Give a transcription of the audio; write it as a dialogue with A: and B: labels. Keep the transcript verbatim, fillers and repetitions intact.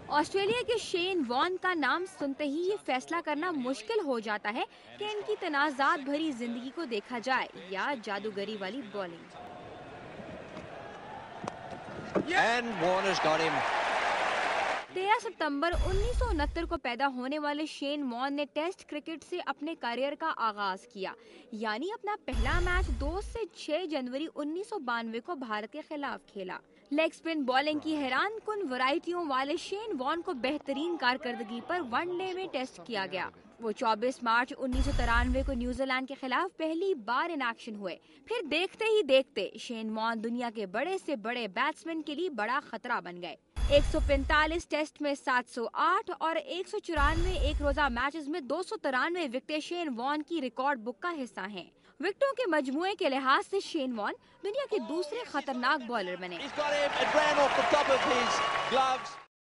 A: Australia के Shane Warne का नाम सुनते ही ये फैसला करना मुश्किल हो जाता है कि इनकी तनाज़ात भरी जिंदगी को देखा जाए या जादूगरी वाली bowling.
B: And Warner's got him.
A: तेरह सितंबर उन्नीस सौ उनहत्तर को पैदा होने वाले शेन वॉन ने टेस्ट क्रिकेट से अपने करियर का आगाज किया, यानी अपना पहला मैच दो से छह जनवरी उन्नीस सौ बानवे को भारत के खिलाफ खेला। लेग स्पिन बॉलिंग की हैरान कुन वैरायटियों वाले शेन वॉन को बेहतरीन कारकर्दगी पर वनडे में टेस्ट किया गया। वो चौबीस मार्च उन्नीस सौ तिरानवे को न्यूजीलैंड के खिलाफ पहली बार इन एक्शन हुए। फिर देखते ही देखते शेन वॉन दुनिया के बड़े से बड़े बैट्समैन के लिए बड़ा खतरा बन गए। एक सौ पैंतालीस टेस्ट में सात सौ आठ और एक सौ चौरानवे एक रोजा मैचेस में दो सौ तिरानवे विकेटें शेन वॉन की रिकॉर्ड बुक का हिस्सा हैं। विकेटों के मजमूए के लिहाज से शेन वॉन दुनिया के दूसरे खतरनाक बॉलर बने।